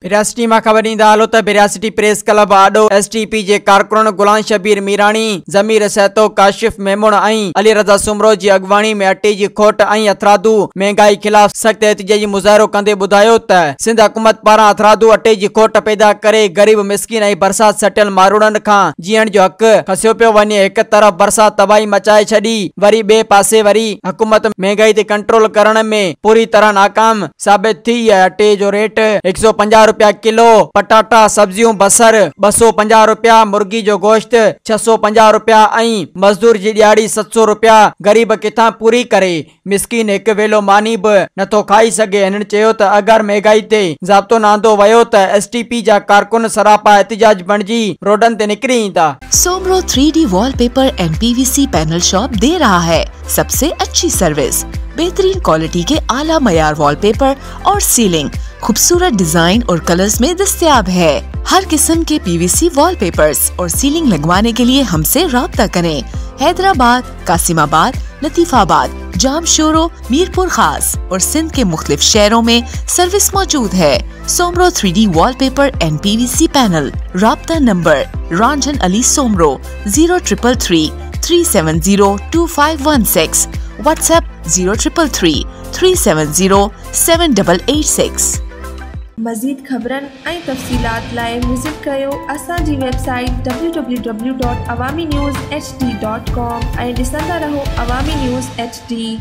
बिरासिटी मां ख़बर ईंदा हलो त बिरासिटी प्रेस क्लब आडो STP जे कारकुन गुलाम शबीर मीरानी, ज़मीर सहतो, काशिफ मेमून ऐं अली रज़ा सुमरो जी अगवाणी में अटे जी खोट ऐं हथरादू महांगाई खिलाफ़ सख़्त एहतिजाजी मुज़ाहिरो कंदे ॿुधायो त सिंध हुकूमत पारां हथरादू अटे जी खोट पैदा करे गरीब मिस्किन ऐं बरसात सटियल मारूड़नि खां जीअण जो हक़ खसियो पियो वञे। हिक तरफ़ बरसात तबाही मचाए छॾी, वरी ॿिए पासे वरी हुकूमत महांगाई ते कंट्रोल करण में पूरी तरह नाकाम साबित थी आहे। अटे जो रेट 150 रुपया किलो, पटाटा, सब्जियूं, बसर 250 रुपया, मुर्गी जो गोश्त 650 रुपया ऐं मजदूर जी दिहाड़ी 700 रुपया। गरीब किथां पूरी करे, मिस्किन हिक वेलो मानी बि नथो खाई सघे। हिननि चयो त अगर महंगाई ते ज़ाब्तो न आंदो वियो त STP जा कारकुन सरापा एहतिजाज बणिजी रोडनि ते निकिरी ईंदा। Soomro 3D wallpaper and PVC panel shop दे रहा है सबसे अच्छी सर्विस, बेहतरीन क्वालिटी के आला मयार वॉलपेपर और सीलिंग खूबसूरत डिजाइन और कलर्स में दस्तयाब है। हर किस्म के PVC वॉलपेपर्स और सीलिंग लगवाने के लिए हमसे राब्ता करें। हैदराबाद, कासिमाबाद, लतीफाबाद, जामशोरो, मीरपुर खास और सिंध के मुख्तलिफ शहरों में सर्विस मौजूद है। Soomro 3D wallpaper and PVC panel. राब्ता नंबर रंजन अली सोमरो 0333 370 2516, व्हाट्सएप 0333 370 7886। मज़ीद ख़बरन ऐं तफ़सीलात लाइ विज़िट कयो असांजी वेबसाइट www.awamiNewsHD.com ऐं ॾिसंदा रहो अवामी न्यूज़ HD।